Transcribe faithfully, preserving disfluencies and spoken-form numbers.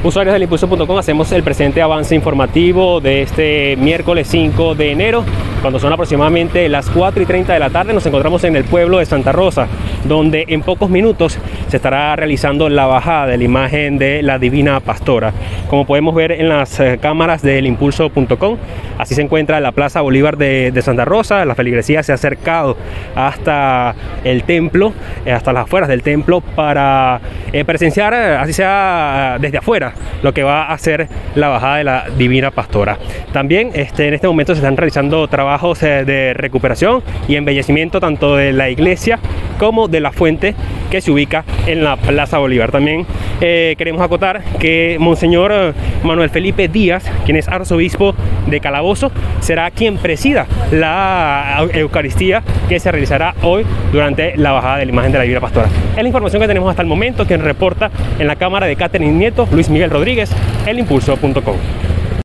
Usuarios del impulso punto com, hacemos el presente avance informativo de este miércoles cinco de enero, cuando son aproximadamente las cuatro y treinta de la tarde. Nos encontramos en el pueblo de Santa Rosa, donde en pocos minutos se estará realizando la bajada de la imagen de la Divina Pastora. Como podemos ver en las eh, cámaras del impulso punto com, así se encuentra la Plaza Bolívar de, de Santa Rosa. La feligresía se ha acercado hasta el templo, eh, hasta las afueras del templo, para eh, presenciar, eh, así sea desde afuera, lo que va a hacer la bajada de la Divina Pastora. También este, en este momento se están realizando trabajos eh, de recuperación y embellecimiento tanto de la iglesia como de la fuente que se ubica en la Plaza Bolívar. También eh, queremos acotar que Monseñor Manuel Felipe Díaz, quien es arzobispo de Calabozo, será quien presida la Eucaristía que se realizará hoy durante la bajada de la imagen de la Divina Pastora. Es la información que tenemos hasta el momento. Quien reporta en la cámara de Catherine Nieto, Luis Miguel Rodríguez, el impulso punto com.